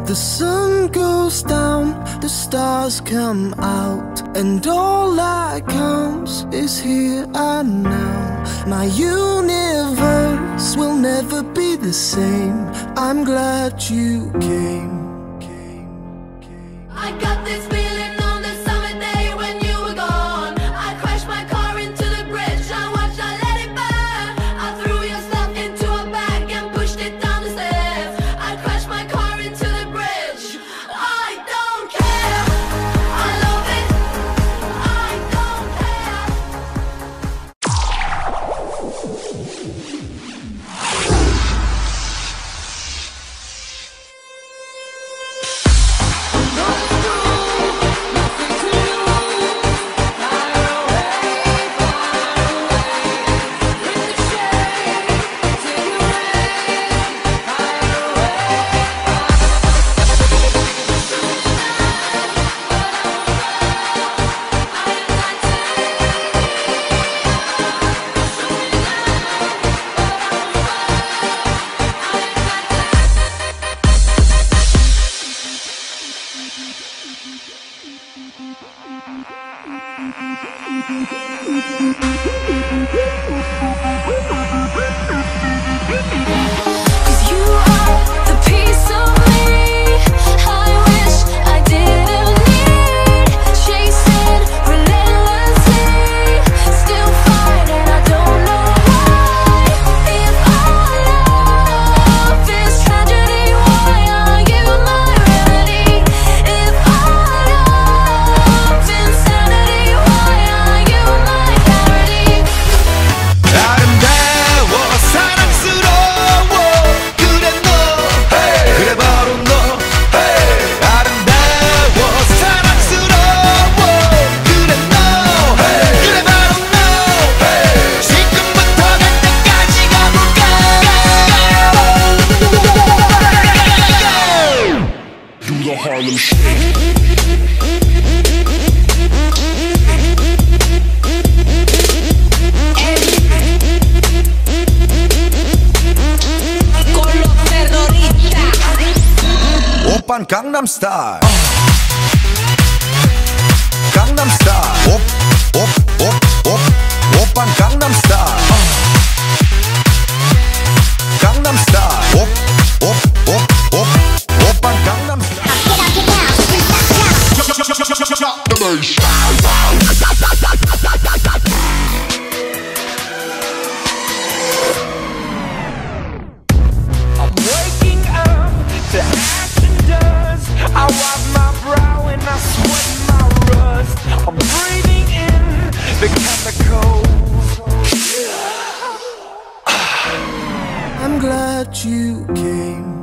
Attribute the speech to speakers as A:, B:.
A: The sun goes down, the stars come out, and all that counts is here and now. My universe will never be the same. I'm glad you came.
B: I got this feeling on the summer day when you were gone. I crashed my car into the bridge, I watched, I let it burn. I threw your stuff into a bag and pushed it down the stairs. I crashed my car into the bridge. I don't care, I love it, I don't care.
C: Harlem Shake.
D: Oppan Gangnam Style. Gangnam Style. Oppan Gangnam Style. Gangnam Style. Oppan Gangnam Style. The bass.
E: I'm waking up to action dust. I wipe my brow and I sweat my rust. I'm breathing in the chemicals.
A: I'm glad you came.